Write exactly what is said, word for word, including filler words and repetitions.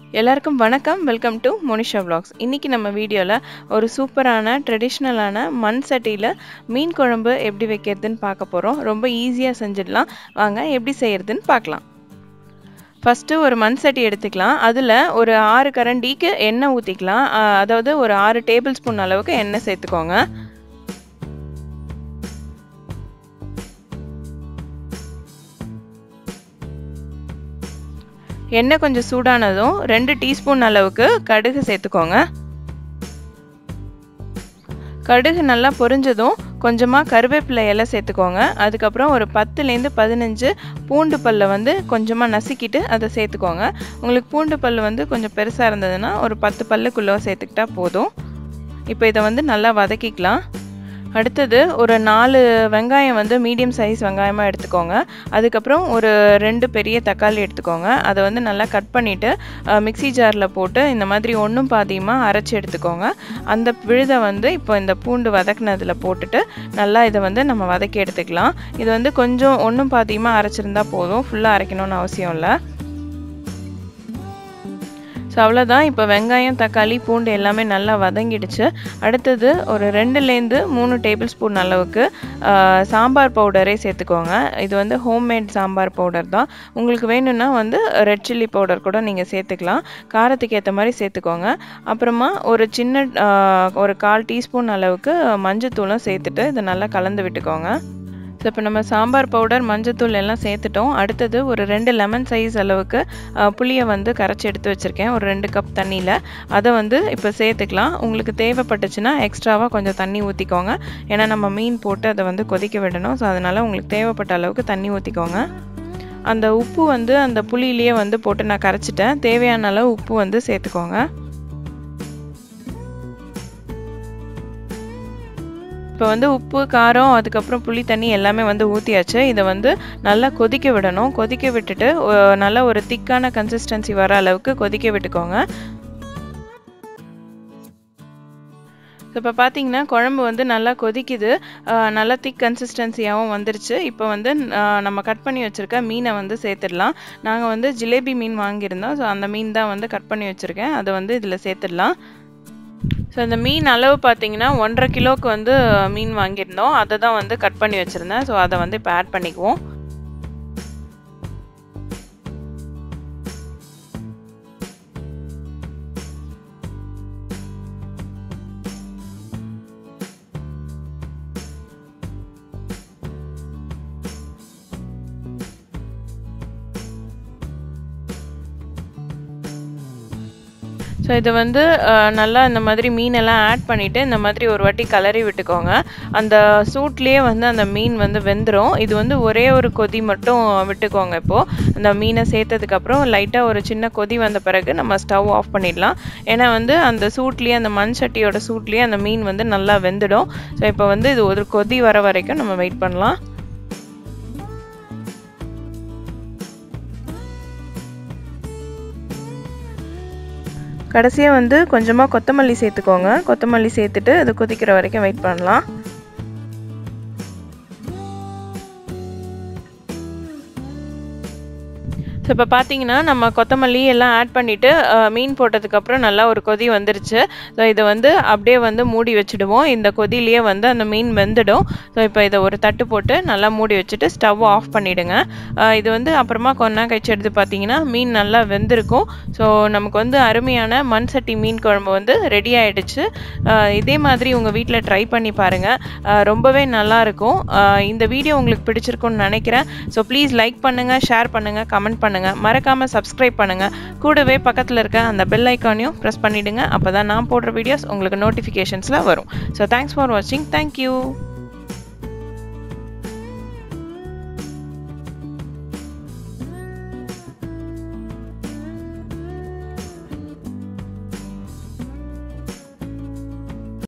எல்லாருக்கும் வணக்கம். Welcome to Monisha vlogs. இன்னைக்கு நம்ம வீடியோல ஒரு சூப்பரான ட்ரெடிஷனலான மண் சட்டியில மீன் குழம்பு எப்படி வைக்கிறதுன்னு பார்க்க போறோம். ரொம்ப ஈஸியா செஞ்சிடலாம். வாங்க எப்படி செய்யறதுன்னு பார்க்கலாம். ஃபர்ஸ்ட் ஒரு மண் சட்டி எடுத்துக்கலாம். அதுல ஒரு ஆறு கரண்டிக்கு எண்ணெய் ஊத்திக்கலாம். அதாவது ஒரு ஆறு டேபிள் ஸ்பூன் அளவுக்கு எண்ணெய் சேர்த்துக்கோங்க. எண்ணெய் கொஞ்சம் சூடானதும் ரெண்டு டீஸ்பூன் அளவுக்கு கடுகு சேர்த்துக்கோங்க. கடுகு நல்லா பொரிஞ்சதும் கொஞ்சமாக கருவேப்பிலை இலை சேர்த்துக்கோங்க. அதுக்கப்புறம் ஒரு பத்துலேருந்து பதினஞ்சு பூண்டு பல்லை வந்து கொஞ்சமாக நசுக்கிட்டு அதை சேர்த்துக்கோங்க. உங்களுக்கு பூண்டு பல் வந்து கொஞ்சம் பெருசாக இருந்ததுன்னா ஒரு பத்து பல்லுக்குள்ளே சேர்த்துக்கிட்டா போதும். இப்போ இதை வந்து நல்லா வதக்கிக்கலாம். அடுத்தது ஒரு நாலு வெங்காயம் வந்து மீடியம் சைஸ் வெங்காயமாக எடுத்துக்கோங்க. அதுக்கப்புறம் ஒரு ரெண்டு பெரிய தக்காளி எடுத்துக்கோங்க. அதை வந்து நல்லா கட் பண்ணிவிட்டு மிக்சி ஜாரில் போட்டு இந்த மாதிரி ஒன்றும் பாதியமாக அரைச்சி எடுத்துக்கோங்க. அந்த விழுதை வந்து இப்போ இந்த பூண்டு வதக்கினதில் போட்டுட்டு நல்லா இதை வந்து நம்ம வதக்கி எடுத்துக்கலாம். இது வந்து கொஞ்சம் ஒன்றும் பாதியமாக அரைச்சிருந்தா போதும், ஃபுல்லாக அரைக்கணும்னு அவசியம் இல்லை. ஸோ அவ்வளோதான். இப்போ வெங்காயம் தக்காளி பூண்டு எல்லாமே நல்லா வதங்கிடுச்சு. அடுத்தது ஒரு ரெண்டுலேருந்து மூணு டேபிள் ஸ்பூன் அளவுக்கு சாம்பார் பவுடரே சேர்த்துக்கோங்க. இது வந்து ஹோம்மேட் சாம்பார் பவுடர் தான். உங்களுக்கு வேணும்னா வந்து ரெட் சில்லி பவுடர் கூட நீங்கள் சேர்த்துக்கலாம். காரத்துக்கு ஏற்ற மாதிரி சேர்த்துக்கோங்க. அப்புறமா ஒரு சின்ன ஒரு கால் டீஸ்பூன் அளவுக்கு மஞ்சத்தூளும் சேர்த்துட்டு இதை நல்லா கலந்து விட்டுக்கோங்க. ஸோ இப்போ நம்ம சாம்பார் பவுடர் மஞ்சத்தூள் எல்லாம் சேர்த்துட்டோம். அடுத்தது ஒரு ரெண்டு லெமன் சைஸ் அளவுக்கு புளியை வந்து கரைச்சி எடுத்து வச்சுருக்கேன் ஒரு ரெண்டு கப் தண்ணியில். அதை வந்து இப்போ சேர்த்துக்கலாம். உங்களுக்கு தேவைப்பட்டுச்சுன்னா எக்ஸ்ட்ராவாக கொஞ்சம் தண்ணி ஊற்றிக்கோங்க. ஏன்னா நம்ம மீன் போட்டு அதை வந்து கொதிக்க விடணும். ஸோ அதனால் உங்களுக்கு தேவைப்பட்ட அளவுக்கு தண்ணி ஊற்றிக்கோங்க. அந்த உப்பு வந்து அந்த புளியிலேயே வந்து போட்டு நான் கரைச்சிட்டேன். தேவையான அளவு உப்பு வந்து சேர்த்துக்கோங்க. இப்போ வந்து உப்பு காரம் அதுக்கப்புறம் புளி தண்ணி எல்லாமே வந்து ஊற்றியாச்சு. இதை வந்து நல்லா கொதிக்க விடணும். கொதிக்க விட்டுட்டு நல்லா ஒரு திக்கான கன்சிஸ்டன்சி வர அளவுக்கு கொதிக்க விட்டுக்கோங்க. இப்போ பார்த்தீங்கன்னா குழம்பு வந்து நல்லா கொதிக்குது. நல்லா திக் கன்சிஸ்டன்சியாகவும் வந்துருச்சு. இப்போ வந்து நம்ம கட் பண்ணி வச்சுருக்க மீனை வந்து சேர்த்துடலாம். நாங்கள் வந்து ஜிலேபி மீன் வாங்கியிருந்தோம். ஸோ அந்த மீன் தான் வந்து கட் பண்ணி வச்சுருக்கேன். அதை வந்து இதில் சேர்த்துடலாம். ஸோ இந்த மீன் அளவு பார்த்தீங்கன்னா ஒன்றரை கிலோவுக்கு வந்து மீன் வாங்கியிருந்தோம். அதை தான் வந்து கட் பண்ணி வச்சுருந்தேன். ஸோ அதை வந்து இப்போ ஆட் பண்ணிக்குவோம். ஸோ இது வந்து நல்லா இந்த மாதிரி மீனெல்லாம் ஆட் பண்ணிவிட்டு இந்த மாதிரி ஒரு வாட்டி கலரி விட்டுக்கோங்க. அந்த சூட்லேயே வந்து அந்த மீன் வந்து வெந்துடும். இது வந்து ஒரே ஒரு கொதி மட்டும் விட்டுக்கோங்க. இப்போது இந்த மீனை சேர்த்ததுக்கப்புறம் லைட்டாக ஒரு சின்ன கொதி வந்த பிறகு நம்ம ஸ்டவ் ஆஃப் பண்ணிடலாம். ஏன்னா வந்து அந்த சூட்லேயே அந்த மண் சட்டியோட சூட்லேயே அந்த மீன் வந்து நல்லா வெந்துடும். ஸோ இப்போ வந்து இது ஒரு கொதி வர வரைக்கும் நம்ம வெயிட் பண்ணலாம். கடைசியாக வந்து கொஞ்சமாக கொத்தமல்லி சேர்த்துக்கோங்க. கொத்தமல்லி சேர்த்துட்டு அது கொதிக்கிற வரைக்கும் வெயிட் பண்ணலாம். ஸோ இப்போ பார்த்தீங்கன்னா நம்ம கொத்தமல்லி எல்லாம் ஆட் பண்ணிவிட்டு மீன் போட்டதுக்கப்புறம் நல்லா ஒரு கொதி வந்துருச்சு. ஸோ இதை வந்து அப்படியே வந்து மூடி வச்சுடுவோம். இந்த கொதியிலேயே வந்து அந்த மீன் வெந்துடும். ஸோ இப்போ இதை ஒரு தட்டு போட்டு நல்லா மூடி வச்சுட்டு ஸ்டவ் ஆஃப் பண்ணிவிடுங்க. இது வந்து அப்புறமா கொஞ்ச நேரம் கழிச்சு எடுத்து பார்த்தீங்கன்னா மீன் நல்லா வெந்திருக்கும். ஸோ நமக்கு வந்து அருமையான மண் சட்டி மீன் குழம்பு வந்து ரெடி ஆகிடுச்சு. இதே மாதிரி உங்கள் வீட்டில் ட்ரை பண்ணி பாருங்கள். ரொம்பவே நல்லாயிருக்கும். இந்த வீடியோ உங்களுக்கு பிடிச்சிருக்குன்னு நினைக்கிறேன். ஸோ ப்ளீஸ் லைக் பண்ணுங்கள், ஷேர் பண்ணுங்கள், கமெண்ட் பண்ணுங்கள். மறக்காம சப்ஸ்கிரைப் பண்ணுங்க. கூடவே பக்கத்துல இருக்க அந்த பெல் ஐகானையும் பிரஸ் பண்ணிடுங்க. அப்பதான் நான் போடுற வீடியோஸ் உங்களுக்கு நோட்டிஃபிகேஷன்ஸ்ல வரும். So thanks for watching. Thank you.